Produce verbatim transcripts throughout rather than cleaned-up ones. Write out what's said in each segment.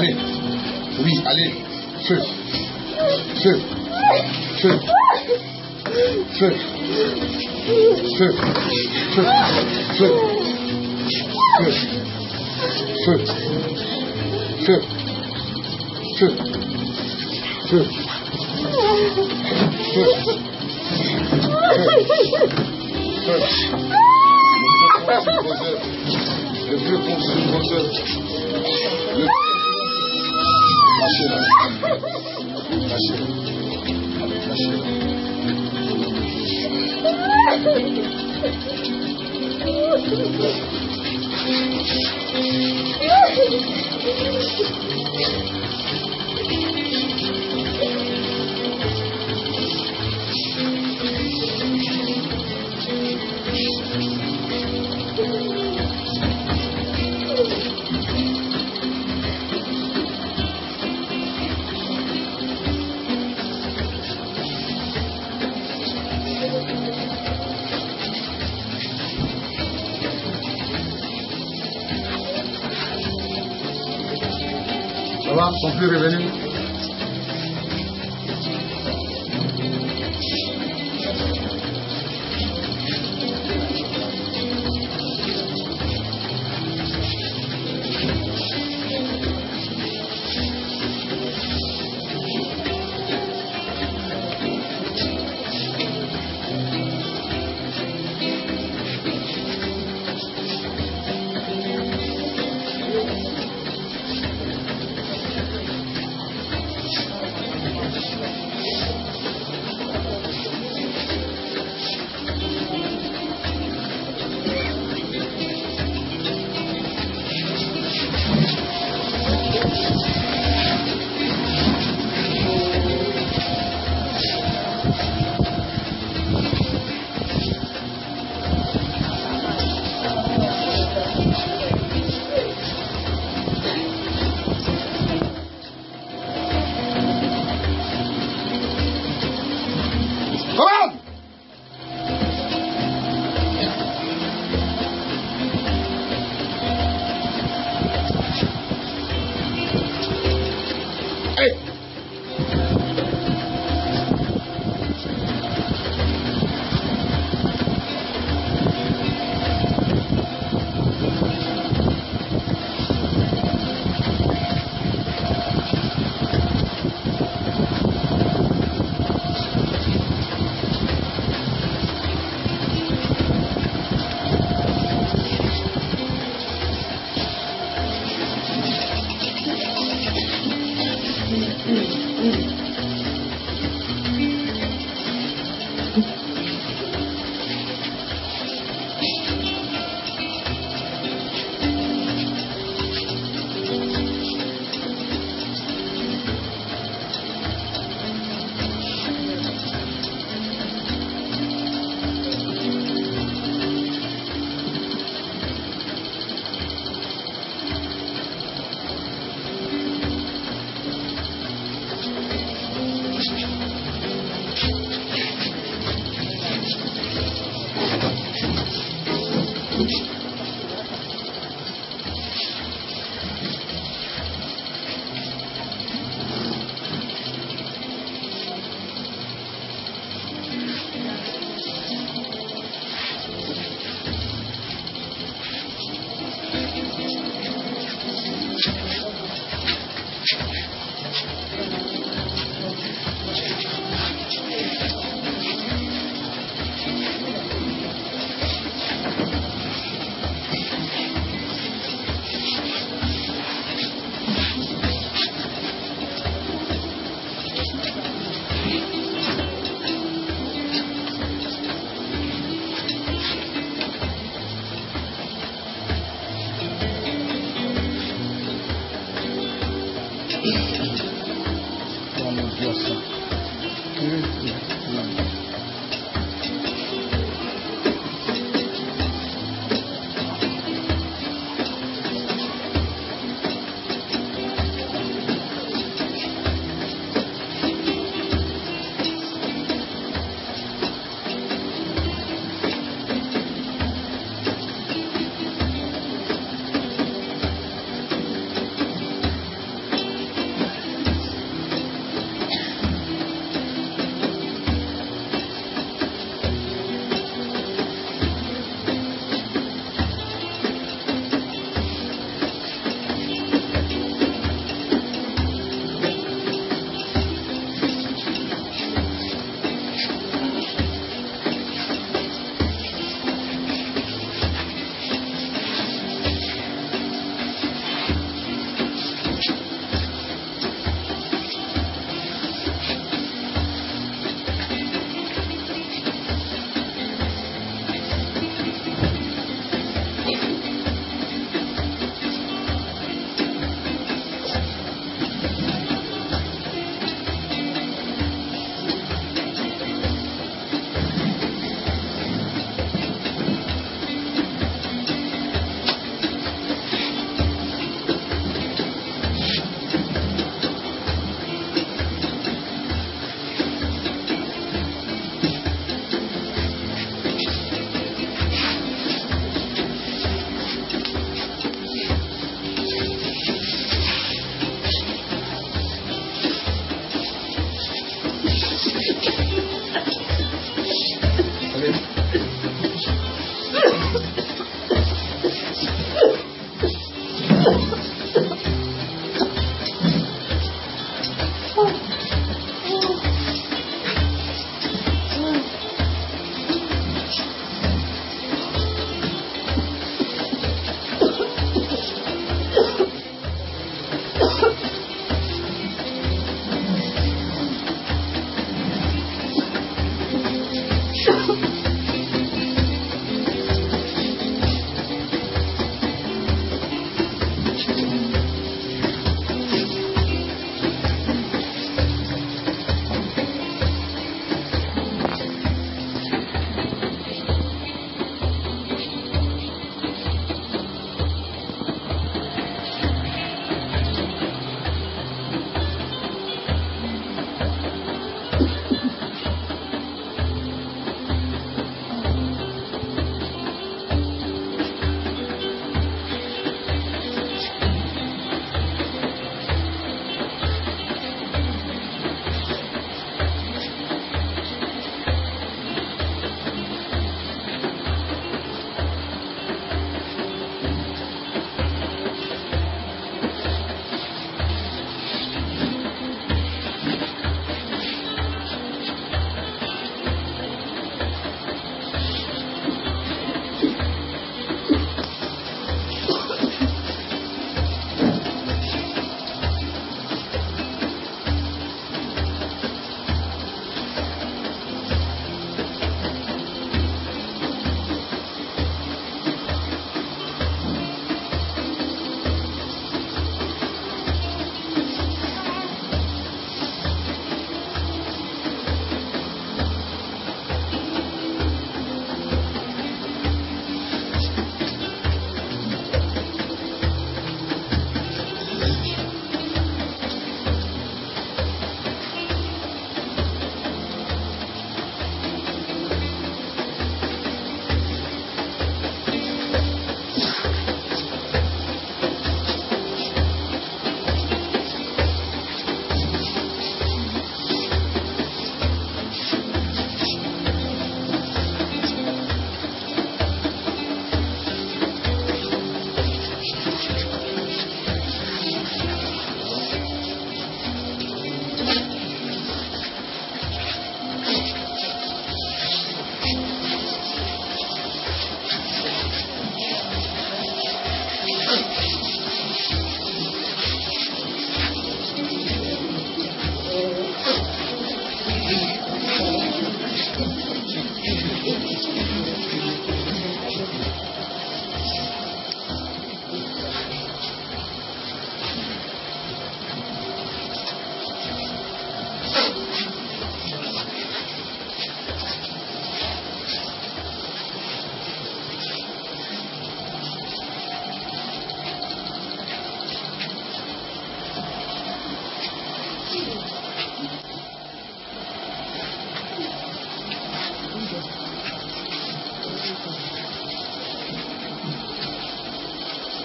Allez. Oui, allez. Feu. Feu. Feu. Feu. Feu. Feu. Feu. Feu. Feu. Feu. Feu. Feu. Le feu consume vos œuvres. Le feu. Lâchez-la. Lâchez-la. Lâchez-la. Ça va, ils sont plus revenus.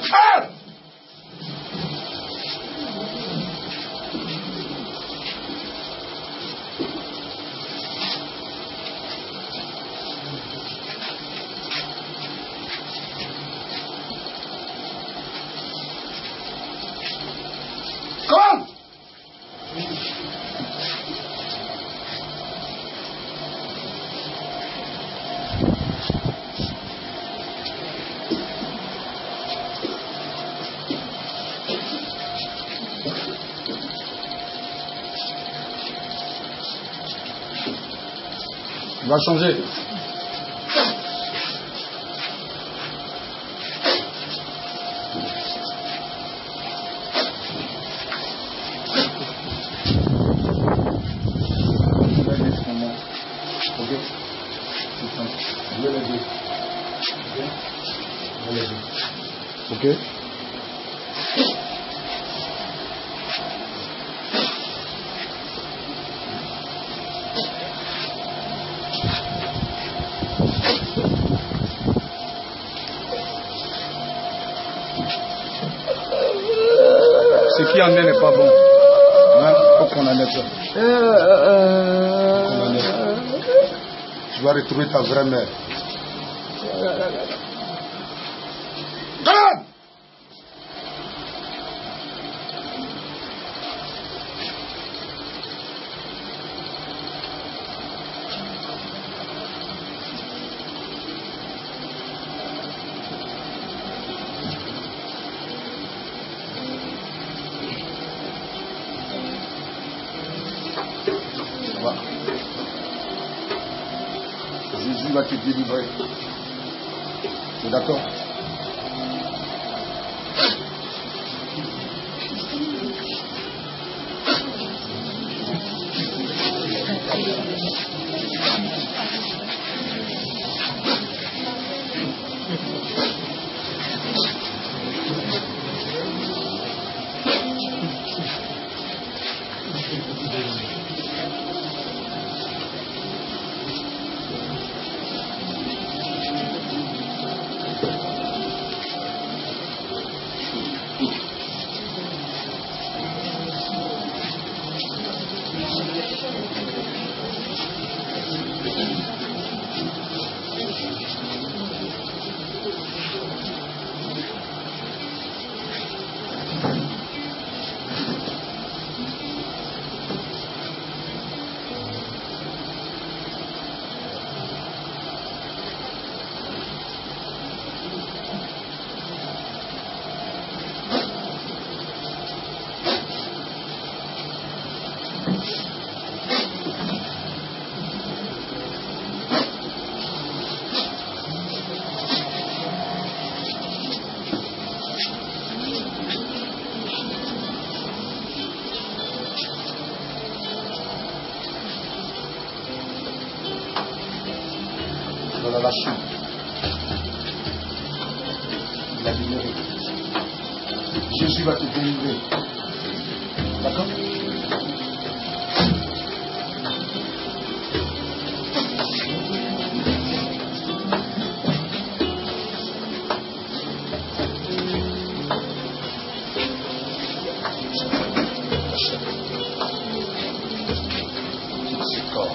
Ah! Come! Il va changer. Ok. Ce qui en est n'est pas bon. Hein? Faut qu'on en ait ça. Qu'on en ait. Tu vas retrouver ta vraie mère. Calme! Va. Jésus va te délivrer. Tu es d'accord? Dans la chambre. Il a libéré. Jésus va te délivrer. D'accord? C'est corps.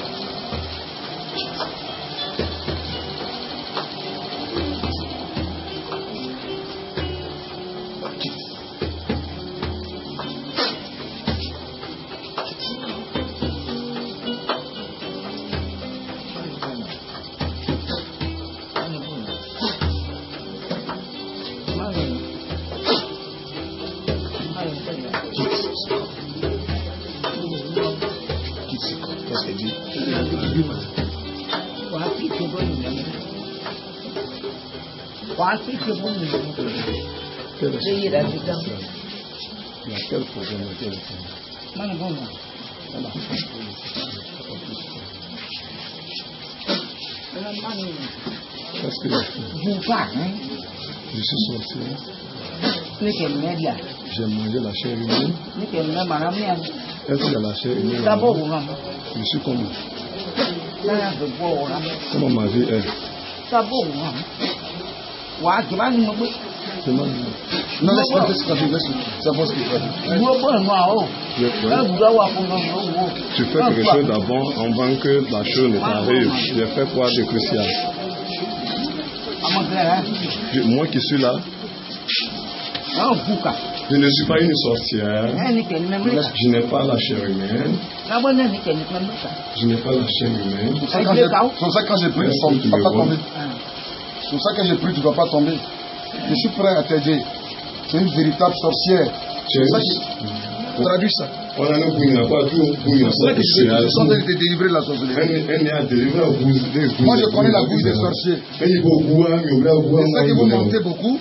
Quase que bom. Ele irá te dar. Quel problème est le Mano, vamos. Qu'est-ce que Vous pas, hein? je suis sorti, Ni que media. j'ai mangé la chair humaine. Ni que me maramia. Est-ce qu'il y a la chair humaine? D'abord, on va. Je suis comme Là, je bois, on va. comment ma vie est. D'abord, on va. Wa tu ba ni mo pe. Non, laisse-moi ce qu'on dit, c'est bon ce qu'il fait. Tu fais quelque chose d'abord avant que la chose ne t'arrive. J'ai fait quoi de crucial? Moi qui suis là, je ne suis pas une sorcière. Je n'ai pas la chair humaine. Je n'ai pas la chair humaine. C'est pour ça que quand j'ai pris, tu ne vas pas tomber. C'est pour ça que j'ai pris, tu ne vas pas tomber. Je suis prêt à t'aider. C'est une véritable sorcière. C'est pour ça que je traduis ça. On a un pas tout. C'est ça que je suis en train de te délivrer de la sorcellerie. Moi, je connais la bouche des sorciers. C'est ça que vous mentez beaucoup.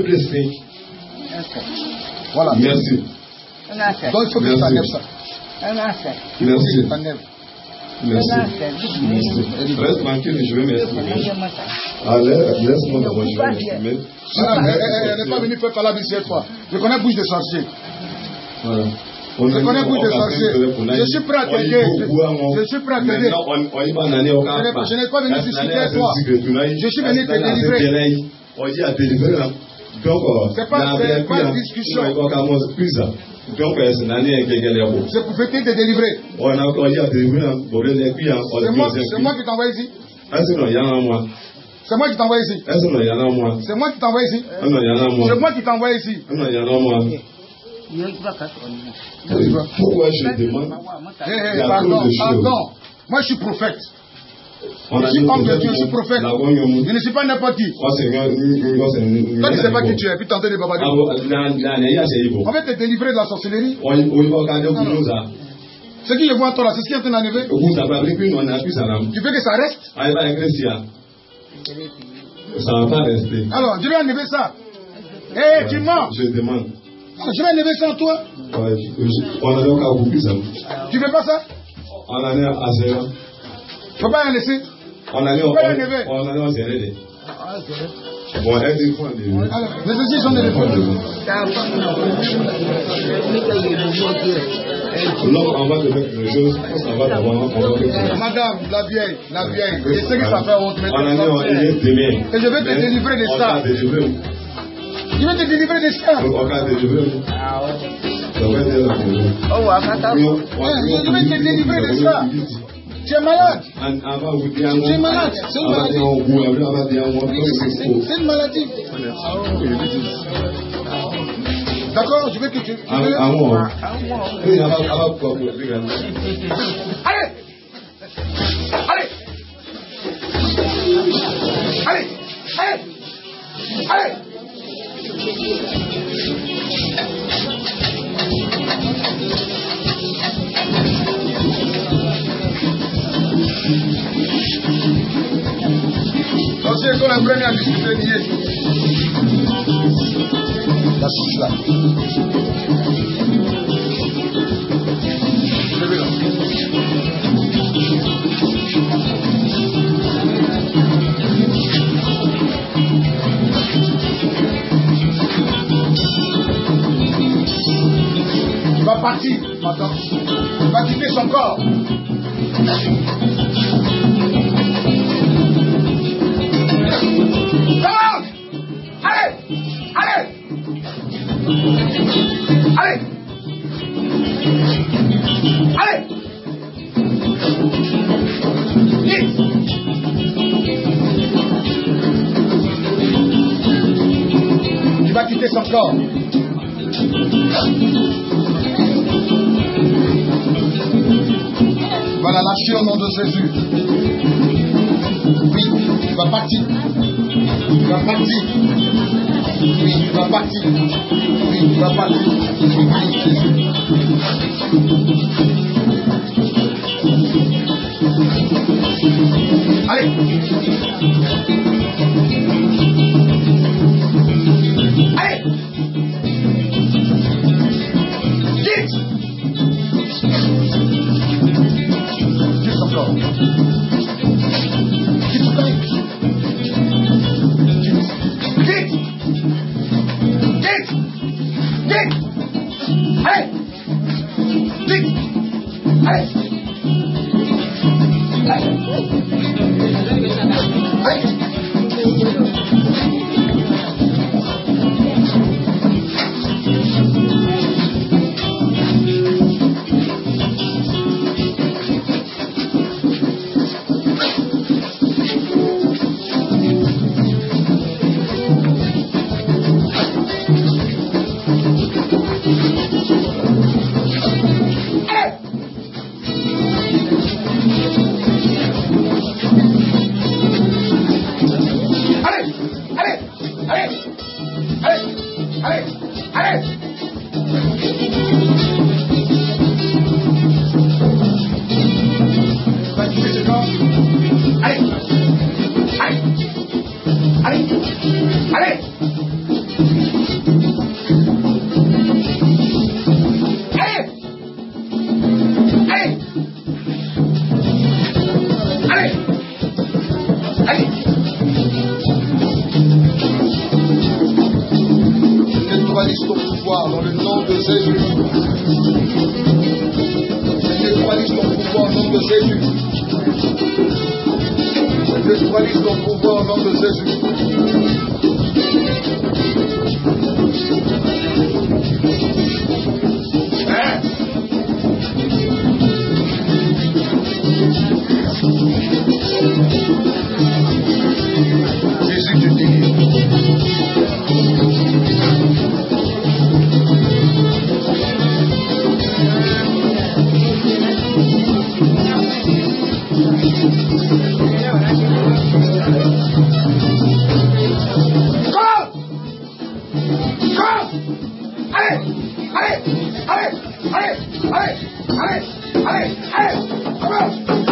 Voilà. Merci. Donc il faut que tu enlèves ça. Merci. Merci. Merci. Reste tranquille, je vais m'exprimer. Allez, laisse-moi d'abord, je vais m'exprimer. Elle n'est pas venue faire parler cette fois. Je connais bouche des sorciers. Voilà. Je connais bouche des sorciers. Je suis prêt à t'aider. Je suis prêt à t'aider. Je n'ai pas venu discuter toi. Je suis venu te délivrer. C'est pas une discussion. Donc, c'est pour fêter te délivrer. C'est moi qui t'envoie ici. C'est moi qui t'envoie ici. C'est moi qui t'envoie ici. C'est moi qui t'envoie ici. Pourquoi je demande? Pardon, pardon. Moi je suis prophète. Je suis homme de Dieu, je suis prophète. Je ne suis pas n'importe qui. Toi tu ne sais pas qui tu es, puis t'entends des babadis. On va te délivrer de la sorcellerie. Ce qui je vois en toi là, c'est ce qui est en train d'arriver. Tu veux que ça reste? Ça ne va pas rester. Alors, je vais enlever ça. Hé, hey, tu mens. Je demande. Alors, je vais enlever ça en toi. Ouais, je, on a donc à beaucoup ça. Tu veux pas ça? On a un assez. Faut pas en laisser. On a un on, on a un zéré. Bon, elle dit quoi? Alors, les ceci sont des réponses. L'homme, on va te faire quelque chose. On va d'abord, on va faire. Madame, la vieille, la vieille. Je sais que ça fait honte, mais on a un et je vais te délivrer de ça. Je vais te délivrer de ça. On va te délivrer. Je vais te délivrer de ça. Tu es malade. Tu es malade. C'est une maladie. C'est une maladie. D'accord, je veux que tu... Allez. Allez. Allez. Allez. Allez. C'est qu'on a appris à discuter d'hier. La souche là. Levez là. Il va partir maintenant. Il va quitter son corps. Allez! Allez! Allez! Allez! Vite! Tu vas quitter son corps. Tu vas la lâcher au nom de Jésus. Oui, tu vas partir. Tu vas partir. Oui, tu vas partir. Oui, tu vas partir. Oui, Jésus. Allez. Allez. Vite. Vite encore. allez, allez. Vas-y, fais ce temps. Allez, allez, allez, allez. Neutralise ton pouvoir dans le nom de Jésus. Je neutralise ton pouvoir au nom de Jésus. Je neutralise ton pouvoir au nom de Jésus. Hein? Jésus te délivre. Allez, allez, allez, allez, allez, allez, allez, allez, allez,